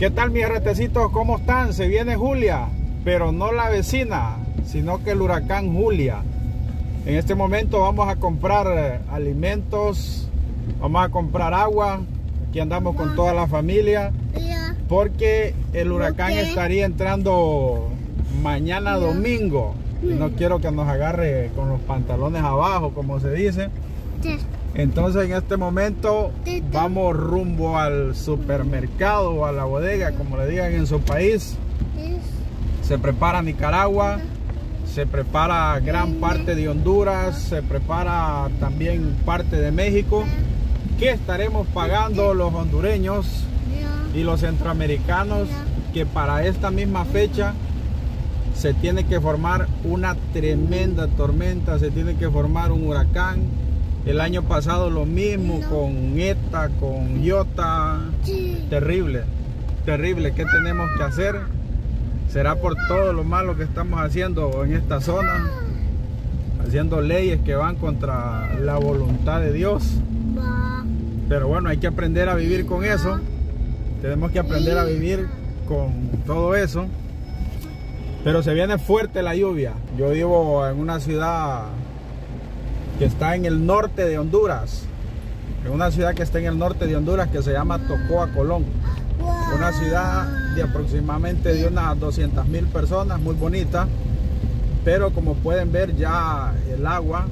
¿Qué tal mis retecitos? ¿Cómo están? Se viene Julia, pero no la vecina, sino que el huracán Julia. En este momento vamos a comprar alimentos, vamos a comprar agua. Aquí andamos con toda la familia, porque el huracán estaría entrando mañana domingo. Y no quiero que nos agarre con los pantalones abajo, como se dice. Entonces en este momento vamos rumbo al supermercado o a la bodega, como le digan en su país. Se prepara Nicaragua, se prepara gran parte de Honduras, se prepara también parte de México. ¿Qué estaremos pagando los hondureños y los centroamericanos? Que para esta misma fecha se tiene que formar una tremenda tormenta, se tiene que formar un huracán. El año pasado lo mismo con ETA, con Iota. Terrible, terrible. ¿Qué tenemos que hacer? Será por todo lo malo que estamos haciendo en esta zona, haciendo leyes que van contra la voluntad de Dios. Pero bueno, hay que aprender a vivir con eso. Tenemos que aprender a vivir con todo eso. Pero se viene fuerte la lluvia. Yo vivo en una ciudad que está en el norte de Honduras. En una ciudad que está en el norte de Honduras que se llama Tocoa, Colón. Una ciudad de aproximadamente de unas 200,000 personas, muy bonita. Pero como pueden ver ya el agua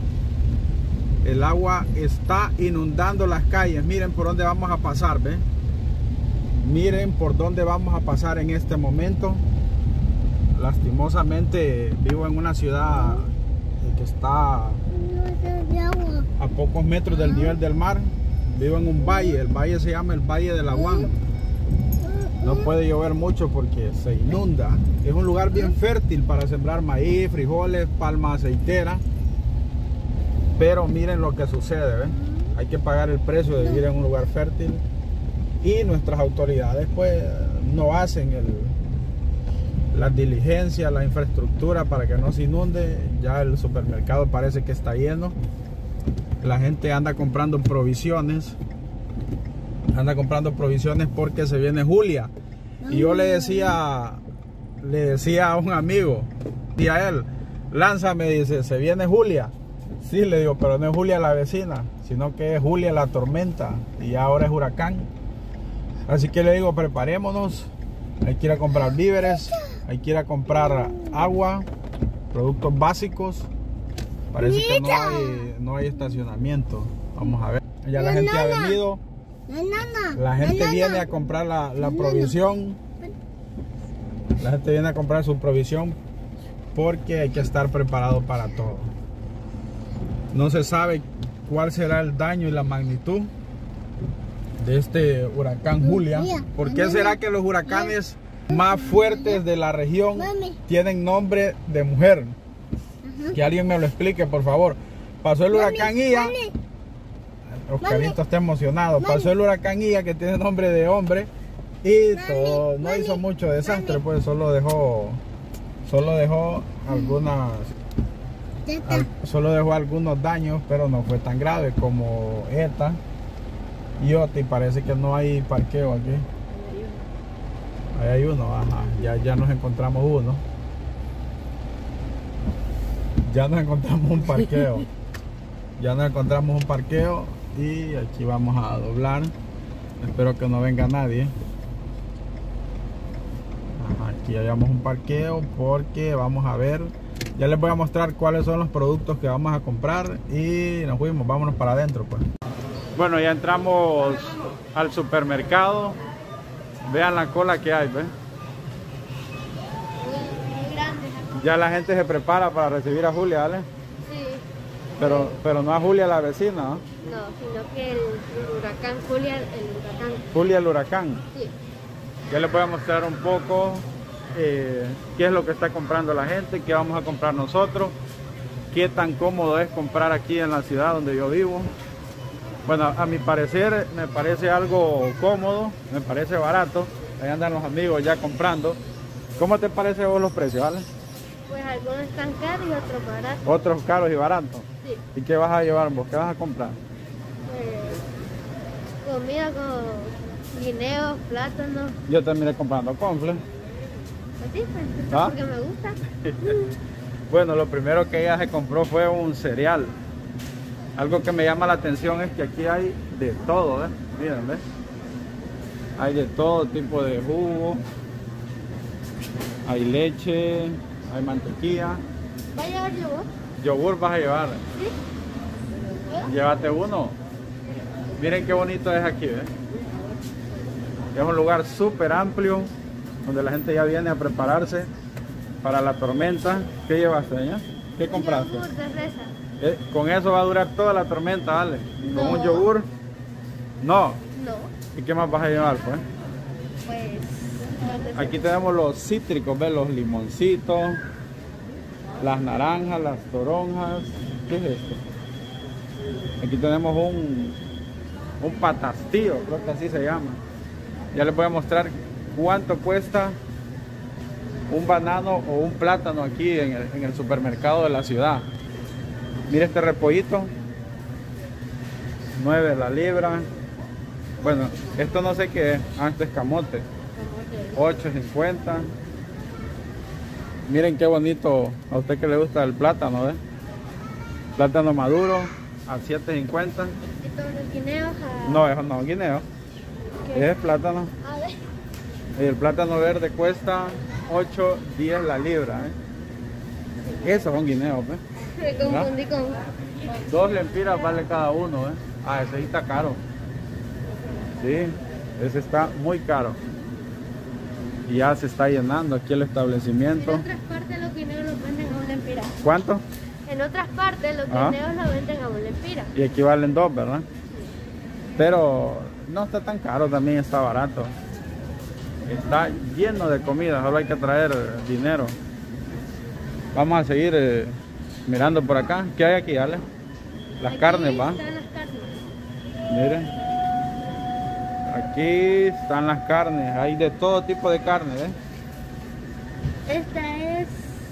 está inundando las calles. Miren por dónde vamos a pasar, ¿ven? Miren por dónde vamos a pasar en este momento. Lastimosamente vivo en una ciudad que está a pocos metros del nivel del mar. Vivo en un valle, el valle se llama el Valle de Laguán. No puede llover mucho porque se inunda. Es un lugar bien fértil para sembrar maíz, frijoles, palma aceitera. Pero miren lo que sucede, ¿ven? Hay que pagar el precio de vivir en un lugar fértil. Y nuestras autoridades pues no hacen las diligencias, la infraestructura para que no se inunde. Ya el supermercado parece que está lleno. La gente anda comprando provisiones. Anda comprando provisiones porque se viene Julia. Y yo le decía a un amigo, y a él, lánzame, dice, se viene Julia. Sí, le digo, pero no es Julia la vecina, sino que es Julia la tormenta. Y ahora es huracán. Así que le digo, preparémonos. Hay que ir a comprar víveres, hay que ir a comprar agua, productos básicos. Parece que no hay estacionamiento. Vamos a ver. Ya la gente ha venido. La gente viene a comprar la provisión. La gente viene a comprar su provisión porque hay que estar preparado para todo. No se sabe cuál será el daño y la magnitud de este huracán Julia. ¿Por qué será que los huracanes más fuertes de la región tienen nombre de mujer? Que alguien me lo explique, por favor. Pasó el huracán Ia. Oscarito está emocionado. Pasó el huracán Ia, que tiene nombre de hombre, y todo, no hizo mucho desastre, pues solo dejó algunos daños, pero no fue tan grave como ETA y Iota. Y parece que no hay parqueo aquí. Ahí hay uno, ajá. Ya nos encontramos uno. Ya nos encontramos un parqueo. Ya nos encontramos un parqueo. Y aquí vamos a doblar. Espero que no venga nadie. Ajá, aquí hayamos un parqueo porque vamos a ver. Ya les voy a mostrar cuáles son los productos que vamos a comprar. Y nos fuimos, vámonos para adentro pues. Bueno, ya entramos al supermercado. Vean la cola que hay, ¿ves? Ya la gente se prepara para recibir a Julia, ¿vale? Sí. Pero no a Julia la vecina, ¿no? No, sino que el huracán Julia, el huracán. Julia el huracán. Sí. Ya les voy a mostrar un poco qué es lo que está comprando la gente, qué vamos a comprar nosotros, qué tan cómodo es comprar aquí en la ciudad donde yo vivo. Bueno, a mi parecer me parece algo cómodo, me parece barato. Ahí andan los amigos ya comprando. ¿Cómo te parece a vos los precios, vale? Pues algunos están caros y otros baratos. Otros caros y baratos. Sí. ¿Y qué vas a llevar vos? ¿Qué vas a comprar? Pues comida con guineos, plátanos. Yo terminé comprando confle. Pues sí, pues, ¿Ah? porque me gusta. Bueno, lo primero que ella se compró fue un cereal. Algo que me llama la atención es que aquí hay de todo, ¿eh? Miren, ¿ves? Hay de todo tipo de jugo. Hay leche, hay mantequilla. ¿Va a llevar yogur? Yogur vas a llevar. ¿Sí? Llévate uno. Miren qué bonito es aquí, ¿ves? Es un lugar súper amplio donde la gente ya viene a prepararse para la tormenta. ¿Qué llevaste, doña? ¿Qué compraste? Yogur de reza. Con eso va a durar toda la tormenta, ¿vale? ¿Y con un yogur? No. No. ¿Y qué más vas a llevar, pues? Pues... Aquí tenemos los cítricos, ¿ves? Los limoncitos, las naranjas, las toronjas. ¿Qué es esto? Aquí tenemos un patastillo, creo que así se llama. Ya les voy a mostrar cuánto cuesta un banano o un plátano aquí en el supermercado de la ciudad. Mira este repollito, 9 la libra. Bueno, esto no sé qué es. Ah, este es camote, 8.50. Miren qué bonito, a usted que le gusta el plátano, ¿ves? Plátano maduro a 7.50. ¿Y todos los guineos? No, eso no, guineo. ¿Qué? Es plátano. A ver. Y el plátano verde cuesta 8.10 la libra, ¿eh? Esos son guineos, ¿ves? Me confundí con... 2 lempiras vale cada uno, ¿eh? Ah, ese sí está caro. Sí, ese está muy caro. Y ya se está llenando aquí el establecimiento. En otras partes los guineos los venden a un lempira. ¿Cuánto? En otras partes los Ah. guineos los venden a un lempira. Y aquí valen 2, ¿verdad? Pero no está tan caro, también está barato. Está lleno de comida, solo hay que traer dinero. Vamos a seguir mirando por acá. ¿Qué hay aquí, Ale? Las carnes, ¿va? Están las carnes. Miren. Aquí están las carnes. Hay de todo tipo de carne, ¿eh? Esta es...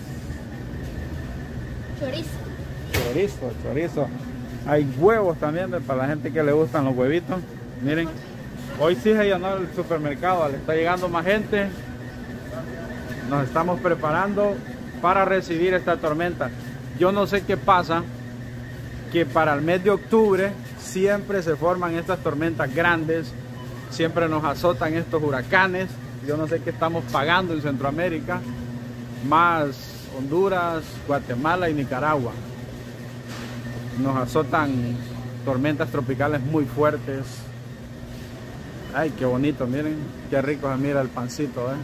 chorizo. Chorizo. Hay huevos también para la gente que le gustan los huevitos. Miren. Hoy sí se llenó el supermercado, le está llegando más gente. Nos estamos preparando para recibir esta tormenta. Yo no sé qué pasa, que para el mes de octubre siempre se forman estas tormentas grandes, siempre nos azotan estos huracanes. Yo no sé qué estamos pagando en Centroamérica, más Honduras, Guatemala y Nicaragua. Nos azotan tormentas tropicales muy fuertes. Ay, qué bonito, miren, qué rico se mira el pancito, ¿eh?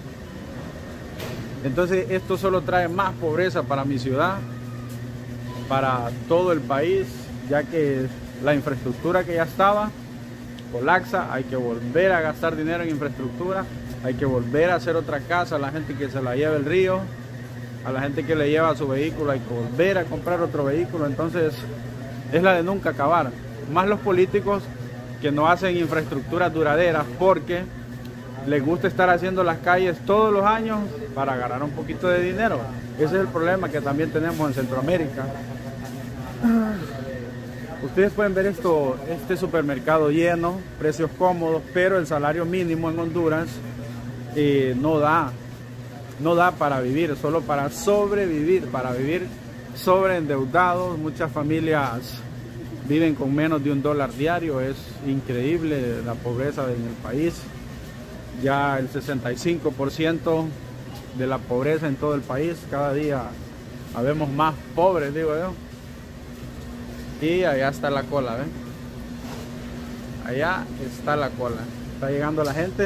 Entonces esto solo trae más pobreza para mi ciudad, para todo el país, ya que la infraestructura que ya estaba colapsa. Hay que volver a gastar dinero en infraestructura, hay que volver a hacer otra casa a la gente que se la lleva el río, a la gente que le lleva su vehículo, hay que volver a comprar otro vehículo. Entonces es la de nunca acabar, más los políticos que no hacen infraestructuras duraderas porque les gusta estar haciendo las calles todos los años para ganar un poquito de dinero. Ese es el problema que también tenemos en Centroamérica. Ustedes pueden ver esto, este supermercado lleno, precios cómodos, pero el salario mínimo en Honduras no da para vivir, solo para sobrevivir, para vivir sobreendeudados. Muchas familias viven con menos de $1 diario. Es increíble la pobreza en el país. Ya el 65% de la pobreza en todo el país. Cada día habemos más pobres, digo yo. Y allá está la cola, ¿ven? Allá está la cola. Está llegando la gente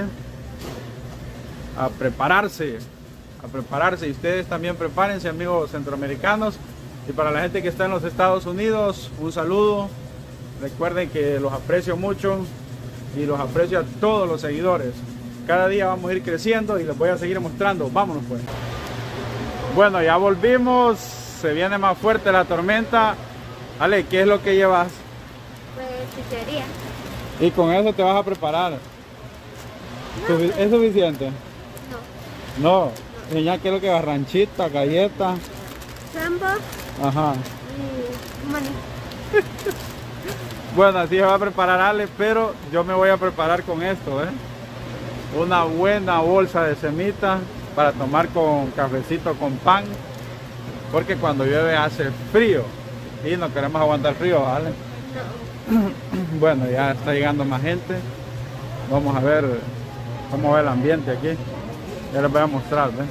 a prepararse. Y ustedes también prepárense, amigos centroamericanos. Y para la gente que está en los Estados Unidos, un saludo. Recuerden que los aprecio mucho y los aprecio a todos los seguidores. Cada día vamos a ir creciendo y les voy a seguir mostrando. Vámonos pues. Bueno, ya volvimos. Se viene más fuerte la tormenta. Ale, ¿qué es lo que llevas? Pues chuchería. Y con eso te vas a preparar. No, ¿Es suficiente? No. No. Enseñá qué es lo que va. Ranchita, galleta. Sambo Ajá. y maní. Bueno, así se va a preparar Ale, pero yo me voy a preparar con esto, una buena bolsa de semitas para tomar con cafecito con pan, porque cuando llueve hace frío y no queremos aguantar frío, ¿vale? Bueno, ya está llegando más gente. Vamos a ver cómo va el ambiente aquí. Ya les voy a mostrar, ¿ves?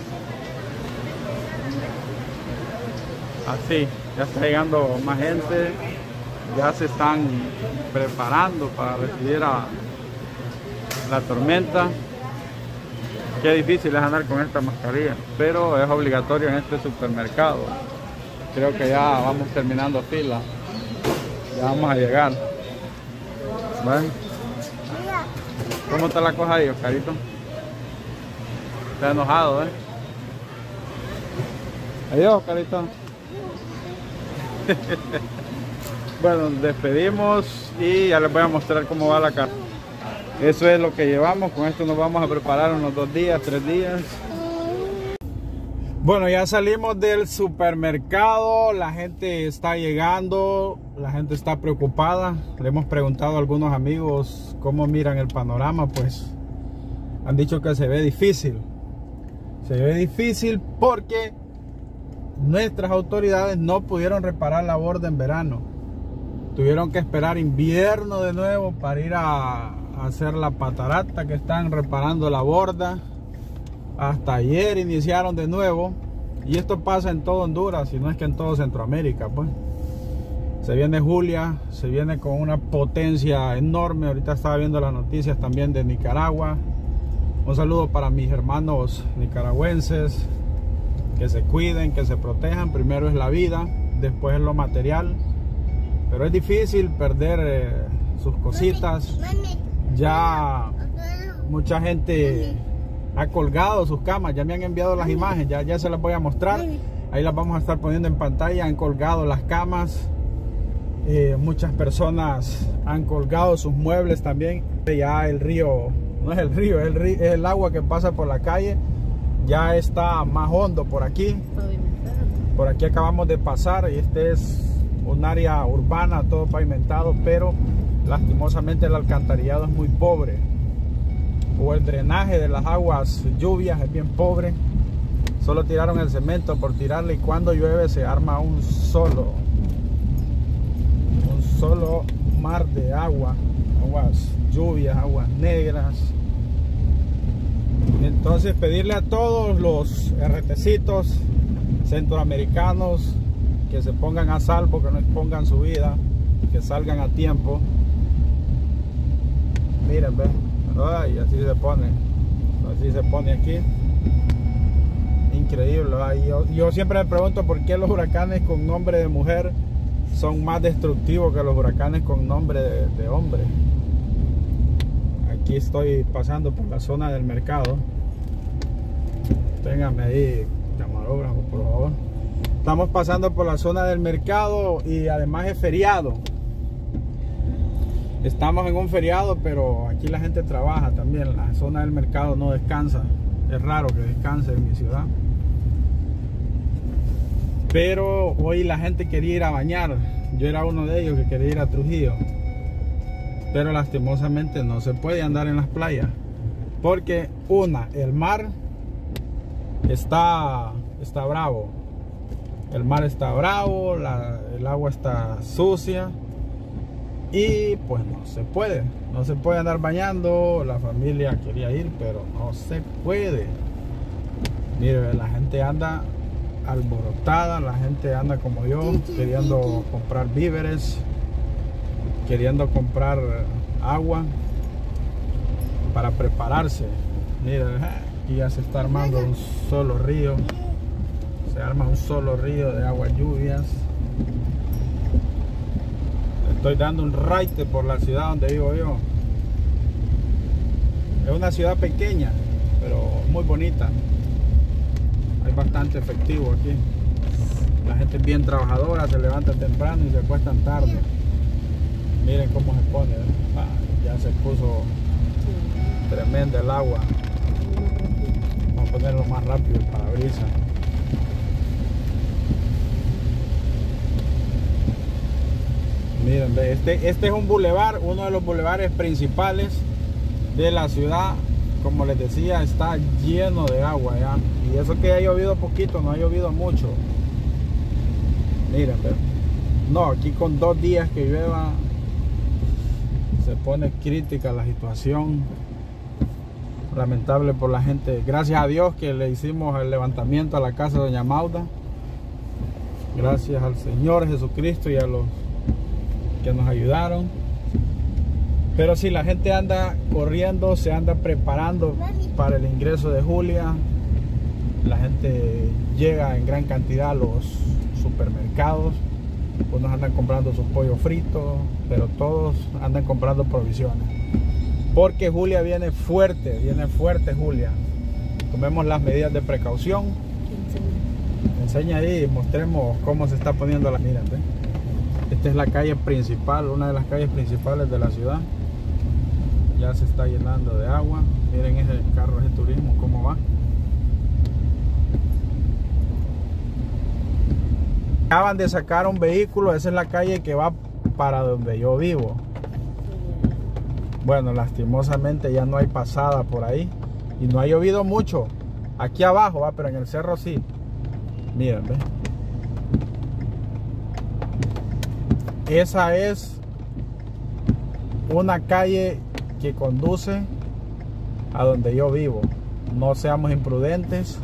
Así, ya está llegando más gente. Ya se están preparando para recibir a la tormenta. Qué difícil es andar con esta mascarilla, pero es obligatorio en este supermercado. Creo que ya vamos terminando fila. Ya vamos a llegar. ¿Ven? ¿Cómo está la cosa ahí, Oscarito? Está enojado, Adiós, Oscarito. Bueno, nos despedimos y ya les voy a mostrar cómo va la casa. Eso es lo que llevamos. Con esto nos vamos a preparar unos 2 días, 3 días. Bueno, ya salimos del supermercado. La gente está llegando. La gente está preocupada. Le hemos preguntado a algunos amigos cómo miran el panorama. Pues han dicho que se ve difícil. Se ve difícil porque nuestras autoridades no pudieron reparar la borda en verano. Tuvieron que esperar invierno de nuevo para ir a hacer la patarata que están reparando la borda. Hasta ayer iniciaron de nuevo. Y esto pasa en todo Honduras, y no es que en todo Centroamérica, pues. Se viene Julia, se viene con una potencia enorme. Ahorita estaba viendo las noticias también de Nicaragua. Un saludo para mis hermanos nicaragüenses. Que se cuiden, que se protejan. Primero es la vida, después es lo material. Pero es difícil perder sus cositas. Ya mucha gente ha colgado sus camas. Ya me han enviado las imágenes. Ya se las voy a mostrar. Ahí las vamos a estar poniendo en pantalla. Han colgado las camas. Muchas personas han colgado sus muebles también. Ya el río, no es el río, es el agua que pasa por la calle. Ya está más hondo por aquí. Por aquí acabamos de pasar y este es un área urbana, todo pavimentado, pero lastimosamente el alcantarillado es muy pobre, o el drenaje de las aguas lluvias es bien pobre. Solo tiraron el cemento por tirarle, y cuando llueve se arma un solo mar de agua, aguas lluvias, aguas negras. Entonces pedirle a todos los RTcitos centroamericanos que se pongan a salvo, que no expongan su vida, que salgan a tiempo. Miren, ven, ay, así se pone aquí. Increíble, yo siempre me pregunto por qué los huracanes con nombre de mujer son más destructivos que los huracanes con nombre de hombre. Aquí estoy pasando por la zona del mercado. Téngame ahí, camarógrafo, por favor. Estamos pasando por la zona del mercado y además es feriado. Estamos en un feriado, pero aquí la gente trabaja también. La zona del mercado no descansa. Es raro que descanse en mi ciudad. Pero hoy la gente quería ir a bañar. Yo era uno de ellos que quería ir a Trujillo. Pero lastimosamente no se puede andar en las playas. Porque el mar está bravo. El mar está bravo, el agua está sucia. Y pues no se puede andar bañando. La familia quería ir, pero no se puede. Mire, la gente anda alborotada, la gente anda como yo, queriendo comprar víveres, queriendo comprar agua para prepararse. Mire, aquí ya se está armando un solo río. Se arma un solo río de aguas lluvias. Estoy dando un raite por la ciudad donde vivo yo. Es una ciudad pequeña, pero muy bonita. Hay bastante efectivo aquí. La gente es bien trabajadora, se levanta temprano y se acuestan tarde. Miren cómo se pone, ya se puso tremenda el agua. Vamos a ponerlo más rápido el parabrisas. Miren, este es un bulevar, uno de los bulevares principales de la ciudad. Como les decía, está lleno de agua ya. Y eso que ha llovido poquito, no ha llovido mucho. Miren, no, aquí con 2 días que llueva se pone crítica la situación. Lamentable por la gente. Gracias a Dios que le hicimos el levantamiento a la casa de doña Mauda. Gracias al Señor Jesucristo y a los que nos ayudaron. Pero si la gente anda corriendo, se anda preparando para el ingreso de Julia. La gente llega en gran cantidad a los supermercados. Unos andan comprando sus pollos fritos, pero todos andan comprando provisiones. Porque Julia viene fuerte Julia. Tomemos las medidas de precaución. Enseña ahí y mostremos cómo se está poniendo la... Miren, ¿ve? Esta es la calle principal, una de las calles principales de la ciudad. Ya se está llenando de agua. Miren ese carro, ese turismo, cómo va. Acaban de sacar un vehículo, esa es la calle que va para donde yo vivo. Bueno, lastimosamente ya no hay pasada por ahí. Y no ha llovido mucho. Aquí abajo va, pero en el cerro sí. Miren, ¿ve? Esa es una calle que conduce a donde yo vivo. No seamos imprudentes.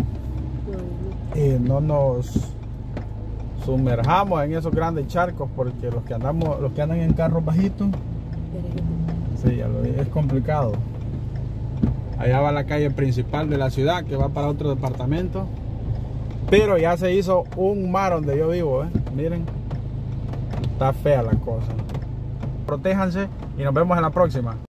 No nos sumerjamos en esos grandes charcos, porque los que andan en carros bajitos, sí, es complicado. Allá va la calle principal de la ciudad que va para otro departamento. Pero ya se hizo un mar donde yo vivo, miren. Está fea la cosa. Protéjanse y nos vemos en la próxima.